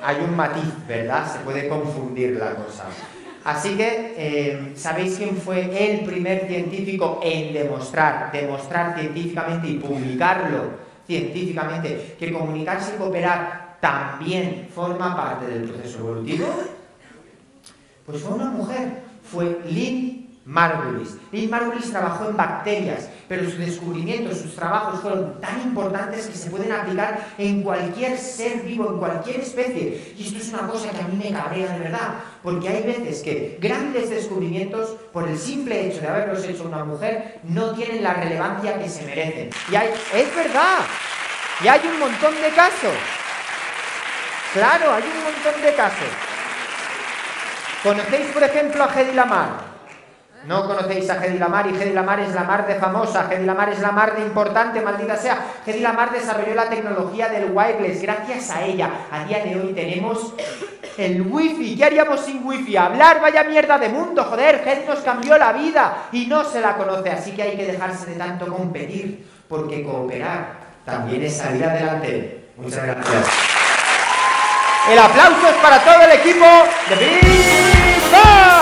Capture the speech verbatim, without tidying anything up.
hay un matiz, ¿verdad? Se puede confundir la cosa. Así que, eh, ¿sabéis quién fue el primer científico en demostrar, demostrar científicamente y publicarlo científicamente, que comunicarse y cooperar también forma parte del proceso evolutivo? Pues fue una mujer, fue Lynn Margulis. Lynn Margulis trabajó en bacterias, pero sus descubrimientos, sus trabajos fueron tan importantes que se pueden aplicar en cualquier ser vivo, en cualquier especie. Y esto es una cosa que a mí me cabrea de verdad, porque hay veces que grandes descubrimientos, por el simple hecho de haberlos hecho una mujer, no tienen la relevancia que se merecen. Y hay, es verdad, y hay un montón de casos. Claro, hay un montón de casos. ¿Conocéis, por ejemplo, a Hedy Lamarr? No conocéis a Hedy Lamarr, y Hedy Lamarr es la mar de famosa, Hedy Lamarr es la mar de importante, maldita sea. Hedy Lamarr desarrolló la tecnología del wireless. Gracias a ella, a día de hoy tenemos el wifi. ¿Qué haríamos sin wifi? Hablar, vaya mierda de mundo, joder. Hedy nos cambió la vida y no se la conoce, así que hay que dejarse de tanto competir, porque cooperar también es salir adelante. Muchas gracias. El aplauso es para todo el equipo de Big Bang.